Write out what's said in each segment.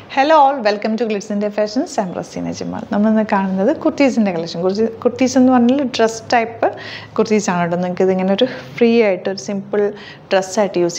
Hello all, welcome to Glitz India Fashions. I'm Rasina Jamal. We will kurtis in the collection. Kurtis is a dress type. Kurtis are free, simple dress set use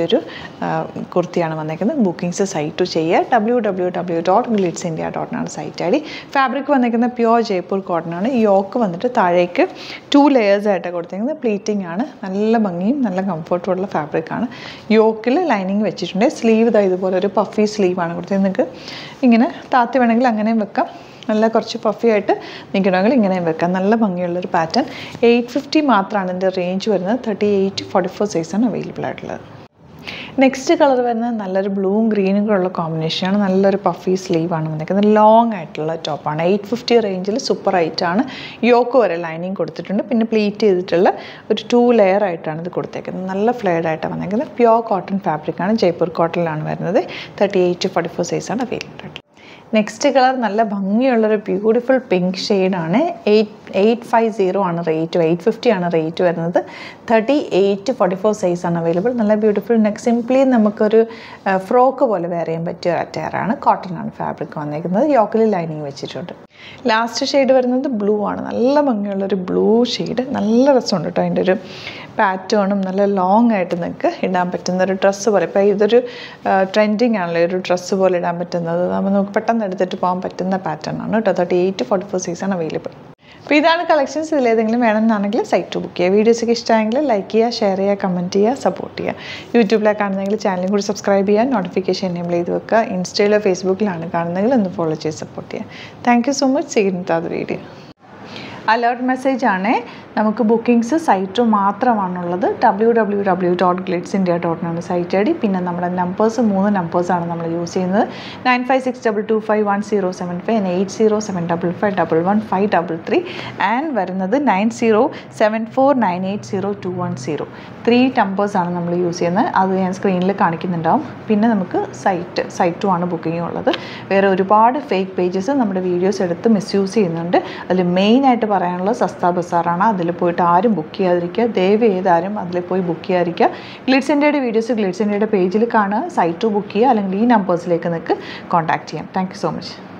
kurti. Bookings site to www.glitzindia.com site. Fabric is pure Jaipur cotton. Yoke is 2 layers. Pleating is comfortable fabric. Yoke lining sleeve is puffy sleeve. ഇങ്ങനെ താത്തി വേണമെങ്കിൽ അങ്ങനെയും വെക്കാം നല്ല കുറച്ച് puffy ആയിട്ട് നിൽക്കണമെങ്കിൽ ഇങ്ങനെയും വെക്കാം നല്ല ഭംഗിയുള്ള ഒരു പാറ്റേൺ 850 മാത്രമാണ് ഇതിന്റെ റേഞ്ച് വരുന്നത് 38 44 സൈസ് ആണ് അവൈലബിൾ ആയിട്ടുള്ളത് നെക്സ്റ്റ് കളർ വരുന്നത് നല്ലൊരു ബ്ലൂവും ഗ്രീനും കൂടെയുള്ള കോമ്പിനേഷൻ ആണ് നല്ലൊരു പഫി സ്ലീവ് ആണ് വന്നിരിക്കുന്നത് ലോങ് ആയിട്ടുള്ള ടോപ്പ് ആണ് 850 റേഞ്ചിൽ സൂപ്പർ ആയിട്ട് ആണ് യോക്ക് വരെ ലൈനിങ് കൊടുത്തിട്ടുണ്ട് പിന്നെ പ്ലീറ്റ് ചെയ്തിട്ടുള്ള ഒരു 2 ലെയർ ആയിട്ടാണ് ഇത് കൊടുത്തേക്കുന്നത് നല്ല ഫ്ലെയർഡ് ആയിട്ട് വന്നിരിക്കുന്നത് പ്യുവർ കോട്ടൺ ഫാബ്രിക് ആണ് ജയ്പൂർ കോട്ടണിലാണ് വരുന്നത് 38 44 സൈസ് ആണ് അവൈലബിൾ നെക്സ്റ്റ് കളർ നല്ല ഭംഗിയുള്ള ഒരു ബ്യൂട്ടിഫുൾ പിങ്ക് ഷെയ്ഡ് ആണ് 850 ആണ് റേറ്റ് 850 ആണ് റേറ്റ് വരുന്നത് 38 44 സൈസ് ആണ് അവൈലബിൾ നല്ല ബ്യൂട്ടിഫുൾ നെക്ക് സിംപ്ലി നമുക്കൊരു ഫ്രോക്ക് പോലെ വെയർ ചെയ്യാൻ പറ്റിയ അറ്റയർ ആണ് കോട്ടൺ ആണ് ഫാബ്രിക് വന്നിരിക്കുന്നത് യോക്കിൽ ലൈനിങ് വെച്ചിട്ടുണ്ട് ലാസ്റ്റ് ഷെയ്ഡ് വരുന്നത് ബ്ലൂ ആണ് നല്ല ഭംഗിയുള്ള ഒരു ബ്ലൂ ഷെയ്ഡ് നല്ല രസമുണ്ട് ട്ടോ അതിന്റെ ഒരു പാറ്റേണും നല്ല ലോങ് ആയിട്ട് നിങ്ങൾക്ക് ഇടാൻ പറ്റുന്ന ഒരു ഡ്രസ്സ് പോലെ ഇപ്പോൾ ഇതൊരു ട്രെൻഡിങ് ആണല്ലോ ഒരു ഡ്രസ്സ് പോലെ ഇടാൻ പറ്റുന്നത് നമുക്ക് പെട്ടെന്ന് എടുത്തിട്ട് പോകാൻ പറ്റുന്ന പാറ്റേൺ ആണ് കേട്ടോ 38 44 സൈസ് ആണ് അവൈലബിൾ അപ്പോൾ ഇതാണ് കളക്ഷൻസ് ഇതിലേതെങ്കിലും വേണമെന്നാണെങ്കിൽ സൈറ്റ് ബുക്ക് ചെയ്യുക വീഡിയോസൊക്കെ ഇഷ്ടമായെങ്കിൽ ലൈക്ക് ചെയ്യുക ഷെയർ ചെയ്യുക കമൻറ്റ് ചെയ്യുക സപ്പോർട്ട് ചെയ്യുക യൂട്യൂബിലാണ് കാണുന്നതെങ്കിൽ ചാനലും കൂടി സബ്സ്ക്രൈബ് ചെയ്യുക നോട്ടിഫിക്കേഷൻ എനേബിൾ ചെയ്ത് വെക്കുക ഇൻസ്റ്റയിലോ ഫേസ്ബുക്കിലാണ് കാണുന്നതെങ്കിൽ ഒന്ന് ഫോളോ ചെയ്ത് സപ്പോർട്ട് ചെയ്യുക താങ്ക് യു സോ മച്ച് ചെയ്യുന്നത് അത് വീഡിയോ അലേർട്ട് മെസ്സേജ് ആണ് നമുക്ക് ബുക്കിംഗ്സ് സൈറ്റ് മാത്രമാണുള്ളത് www.glitzindia.com സൈറ്റ് ഐഡി പിന്നെ നമ്മുടെ നമ്പേഴ്സ് 3 നമ്പേഴ്സാണ് നമ്മൾ യൂസ് ചെയ്യുന്നത് 9562251075 and 8075551153 ആൻഡ് വരുന്നത് 9074980210 3 നമ്പേഴ്സാണ് നമ്മൾ യൂസ് ചെയ്യുന്നത് അത് ഞാൻ സ്ക്രീനിൽ കാണിക്കുന്നുണ്ടാവും പിന്നെ നമുക്ക് സൈറ്റും ആണ് ബുക്കിംഗ് ഉള്ളത് വേറെ ഒരുപാട് ഫേക്ക് പേജസ് നമ്മുടെ വീഡിയോസ് എടുത്ത് മിസ്യൂസ് ചെയ്യുന്നുണ്ട് അതിൽ മെയിനായിട്ട് പറയാനുള്ളത് സസ്ത ബസാറാണ് അതിൽ പോയിട്ട് ആരും ബുക്ക് ചെയ്യാതിരിക്കുക ദയവ് ചെയ്താരും അതിൽ പോയി ബുക്ക് ചെയ്യാതിരിക്കുക ഗ്ലിറ്റ്സ് ഇന്ത്യയുടെ വീഡിയോസ് ഗ്ലിറ്റ്സ് ഇന്ത്യയുടെ പേജിൽ കാണുക സൈറ്റ് ബുക്ക് ചെയ്യുക അല്ലെങ്കിൽ ഈ നമ്പേഴ്സിലേക്ക് നിങ്ങൾക്ക് കോൺടാക്ട് ചെയ്യാം താങ്ക് യു സോ മച്ച്